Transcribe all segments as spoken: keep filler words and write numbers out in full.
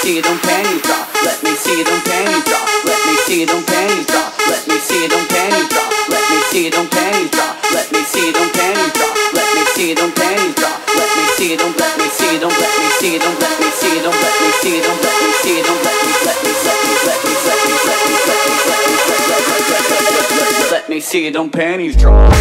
see them panties drop. Let me see them panties drop. Let me see them panties drop. Let me see them panties drop. Let me see them panties drop. Let me see them panties drop. Let me see them panties drop. Let me see them. Let me see them. Let me see them. Let me see them. Let me see them. Let me see them. Let me let me let me let me let me let me let me let me let me let me see them panties drop.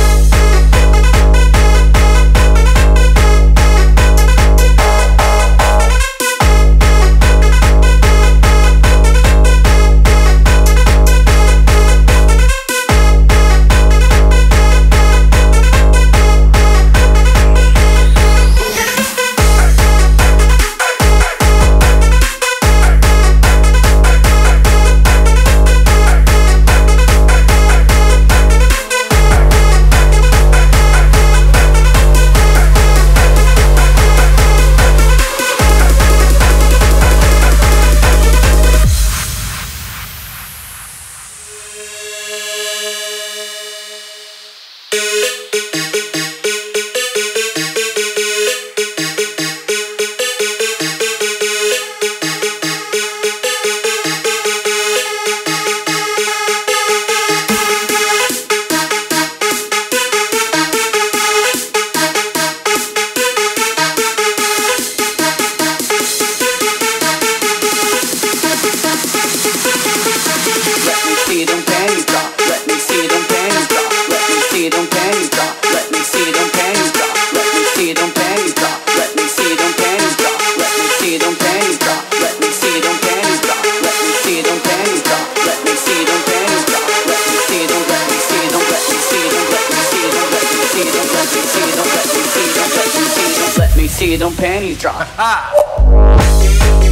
See them panties drop.